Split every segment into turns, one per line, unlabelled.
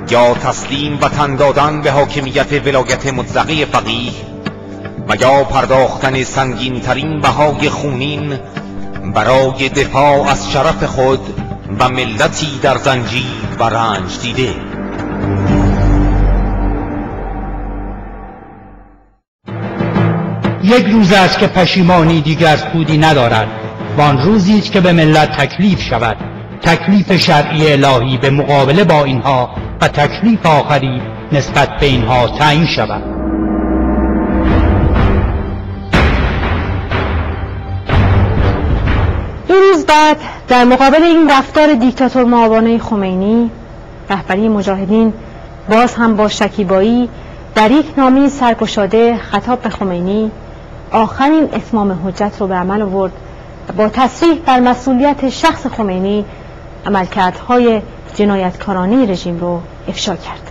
یا تسلیم وطن دادن به حاکمیت ولایت مطلقه فقیه و یا پرداختن سنگین ترین بهای خونین برای دفاع از شرف خود و ملتی در زنجیر و رنج دیده.
یک روز است که پشیمانی دیگر سودی ندارد و آن روزی است که به ملت تکلیف شود، تکلیف شرعی الهی به مقابله با اینها و تکلیف آخری نسبت به اینها تعیین شود.
دو روز بعد در مقابل این رفتار دیکتاتور معاونه خمینی، رهبری مجاهدین باز هم با شکیبایی در یک نامه سرگشاده خطاب به خمینی آخرین اتمام حجت رو به عمل آورد و با تصریح بر مسئولیت شخص خمینی عملکردهای جنایتکارانه رژیم رو افشا کرد.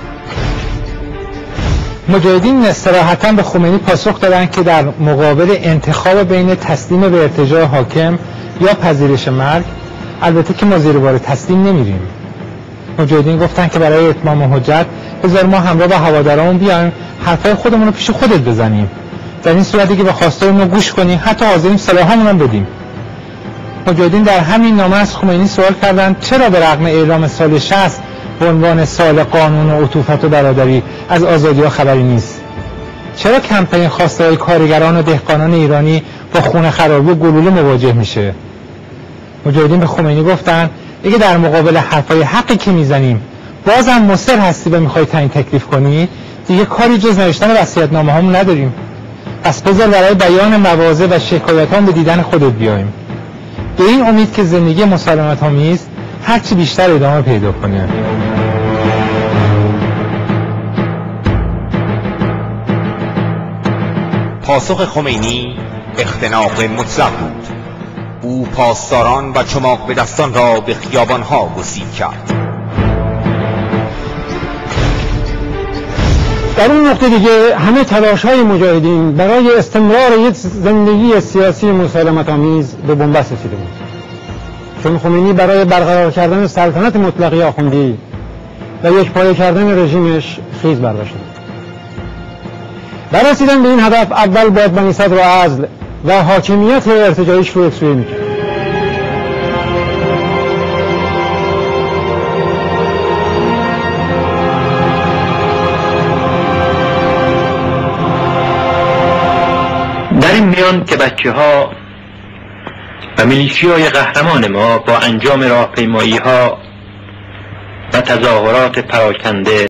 مجاهدین صراحتاً به خمینی پاسخ دادند که در مقابل انتخاب بین تسلیم به ارتجاع حاکم یا پذیرش مرگ، البته که ما زیر بار تسلیم نمیریم. مجاهدین گفتن که برای اتمام حجت بذار ما همراه با هوادارمون بیایم حرفای خودمون رو پیش خودت بزنیم، در این صورتی که به خواستای ما گوش کنی، حتی حاضریم سلاحامون هم بدیم. مجاهدین در همین نامه از خمینی سوال کردند چرا به رغم اعلام سال 60 به عنوان سال قانون و عطوفت و برادری از آزادی‌ها خبری نیست؟ چرا کمپین خواسته‌های کارگران و دهقانان ایرانی با خون خرابی و گلوله مواجه میشه؟ مجاهدین به خمینی گفتن اگه در مقابل حرفای حقی که میزنیم بازم مصر هستی و میخوای تعیین تکلیف کنی، دیگه کاری جز نوشتن وصیت‌نامه هامون نداریم. پس بذار برای بیان مواضع و شکایت‌هام به دیدن خودت بیایم، به این امید که زندگی مسالمت‌آمیز هرچی بیشتر ادامه پیدا کنه.
پاسخ خمینی اختناق مطلق بود. او پاسداران و چماق به دستان را به خیابان‌ها گسیل کرد.
در این نقطه دیگه همه تلاش‌های مجاهدین برای استمرار یک زندگی سیاسی مسالمت‌آمیز به بنبست رسیده بود، چون خمینی برای برقرار کردن سلطنت مطلقه آخوندی و یکپاره کردن رژیمش خیز برداشته بود. برای رسیدن به این هدف اول باید بنی صدر و عزل و حاکمیت ارتجاعیش رو یکسویه می‌کرد.
در این میان که بچه‌ها و میلیشیای قهرمان ما با انجام راهپیمایی‌ها و تظاهرات پراکنده